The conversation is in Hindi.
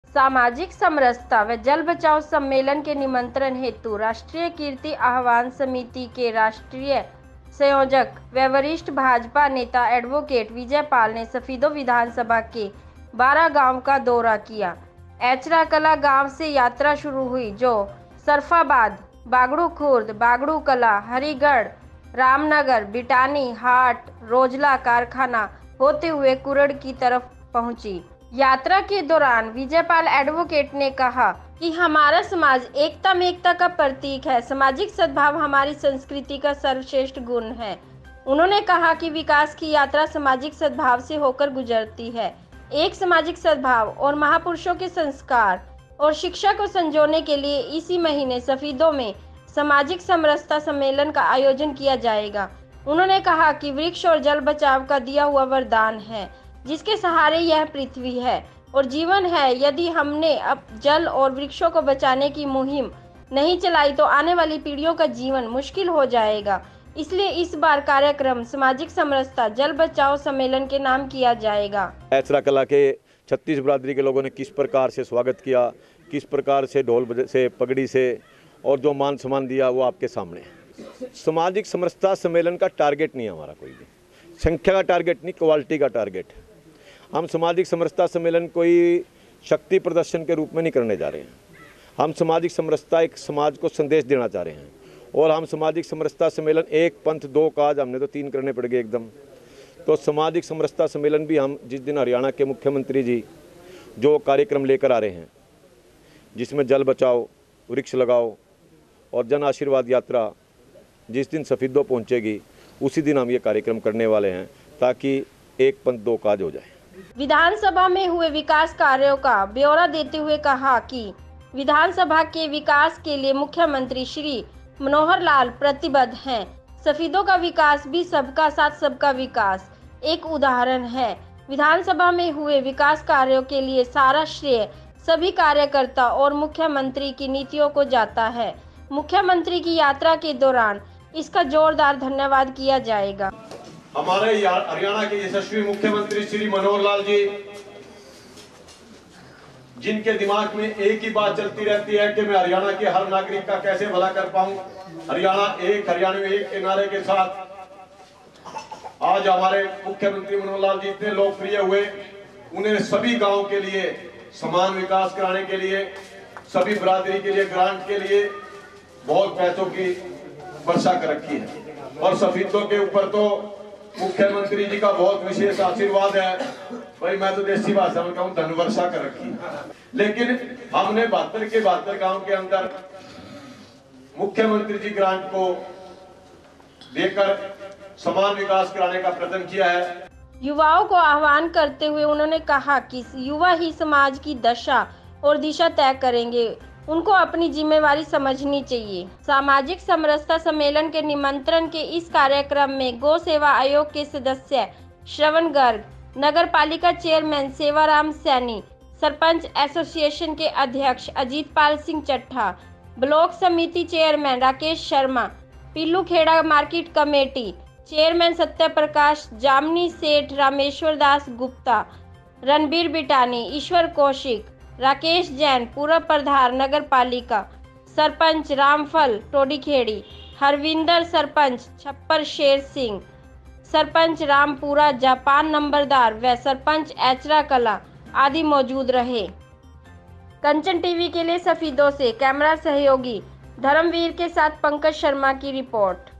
सामाजिक समरसता व जल बचाओ सम्मेलन के निमंत्रण हेतु राष्ट्रीय कीर्ति आह्वान समिति के राष्ट्रीय संयोजक व वरिष्ठ भाजपा नेता एडवोकेट विजय पाल ने सफीदो विधानसभा के 12 गांव का दौरा किया। एचरा कला गांव से यात्रा शुरू हुई, जो सरफाबाद, बागड़ू खुर्द, बागड़ू कला, हरिगढ़, रामनगर, बिटानी, हाट, रोजला कारखाना होते हुए कुरड़ की तरफ पहुंची। यात्रा के दौरान विजयपाल एडवोकेट ने कहा कि हमारा समाज एकता में एकता का प्रतीक है। सामाजिक सद्भाव हमारी संस्कृति का सर्वश्रेष्ठ गुण है। उन्होंने कहा कि विकास की यात्रा सामाजिक सद्भाव से होकर गुजरती है। एक सामाजिक सद्भाव और महापुरुषों के संस्कार और शिक्षा को संजोने के लिए इसी महीने सफीदों में सामाजिक समरसता सम्मेलन का आयोजन किया जाएगा। उन्होंने कहा कि वृक्ष और जल बचाव का दिया हुआ वरदान है, जिसके सहारे यह पृथ्वी है और जीवन है। यदि हमने अब जल और वृक्षों को बचाने की मुहिम नहीं चलाई तो आने वाली पीढ़ियों का जीवन मुश्किल हो जाएगा। इसलिए इस बार कार्यक्रम सामाजिक समरसता जल बचाओ सम्मेलन के नाम किया जाएगा। एचरा कला के 36 बरादरी के लोगों ने किस प्रकार से स्वागत किया, किस प्रकार से ढोल से, पगड़ी से और जो मान सम्मान दिया, वो आपके सामने है। सामाजिक समरसता सम्मेलन का टारगेट नहीं है हमारा, कोई भी संख्या का टारगेट नहीं, क्वालिटी का टारगेट है। हम सामाजिक समरसता सम्मेलन कोई शक्ति प्रदर्शन के रूप में नहीं करने जा रहे हैं। हम सामाजिक समरसता एक समाज को संदेश देना चाह रहे हैं और हम सामाजिक समरसता सम्मेलन एक पंथ दो काज, हमने तो 3 करने पड़ गए एकदम। तो सामाजिक समरसता सम्मेलन भी हम जिस दिन हरियाणा के मुख्यमंत्री जी जो कार्यक्रम लेकर आ रहे हैं, जिसमें जल बचाओ, वृक्ष लगाओ और जन आशीर्वाद यात्रा जिस दिन सफीदों पहुंचेगी, उसी दिन हम ये कार्यक्रम करने वाले हैं, ताकि एक पंथ दो काज हो जाए। विधानसभा में हुए विकास कार्यों का ब्यौरा देते हुए कहा कि विधानसभा के विकास के लिए मुख्यमंत्री श्री मनोहर लाल प्रतिबद्ध हैं। सफीदों का विकास भी सबका साथ सबका विकास एक उदाहरण है। विधानसभा में हुए विकास कार्यों के लिए सारा श्रेय सभी कार्यकर्ता और मुख्यमंत्री की नीतियों को जाता है। मुख्यमंत्री की यात्रा के दौरान इसका जोरदार धन्यवाद किया जाएगा। हमारे हरियाणा के यशस्वी मुख्यमंत्री श्री मनोहर लाल जी, जिनके दिमाग में एक ही बात चलती रहती है कि मैं हरियाणा के हर नागरिक का कैसे भला कर पाऊं। हरियाणा में एक के नारे के साथ आज हमारे मुख्यमंत्री मनोहर लाल जी इतने लोकप्रिय हुए। उन्हें सभी गांव के लिए समान विकास कराने के लिए, सभी बरादरी के लिए ग्रांट के लिए बहुत पैसों की वर्षा कर रखी है और सफीदों के ऊपर तो मुख्यमंत्री जी का बहुत विशेष आशीर्वाद है। भाई मैं तो देसी भाषा में कहूँ धन वर्षा कर रखी। लेकिन हमने 72 के 72 गांव के अंदर मुख्यमंत्री जी ग्रांट को देकर समान विकास कराने का प्रयत्न किया है। युवाओं को आह्वान करते हुए उन्होंने कहा कि युवा ही समाज की दशा और दिशा तय करेंगे, उनको अपनी जिम्मेवारी समझनी चाहिए। सामाजिक समरसता सम्मेलन के निमंत्रण के इस कार्यक्रम में गौ सेवा आयोग के सदस्य श्रवण गर्ग, नगर पालिका चेयरमैन सेवाराम सैनी, सरपंच एसोसिएशन के अध्यक्ष अजीत पाल सिंह चट्ठा, ब्लॉक समिति chairman Rakesh Sharma, Pillu Khera market committee chairman Satya Prakash, जामनी सेठ रामेश्वर दास गुप्ता, रणबीर बिटानी, ईश्वर कौशिक, राकेश जैन, पूर्व प्रधान नगर पालिका, सरपंच रामफल टोडीखेड़ी, हरविंदर सरपंच छप्पर शेर सिंह, सरपंच रामपुरा जापान नंबरदार व सरपंच एचरा कला आदि मौजूद रहे। कंचन टीवी के लिए सफीदों से कैमरा सहयोगी धर्मवीर के साथ पंकज शर्मा की रिपोर्ट।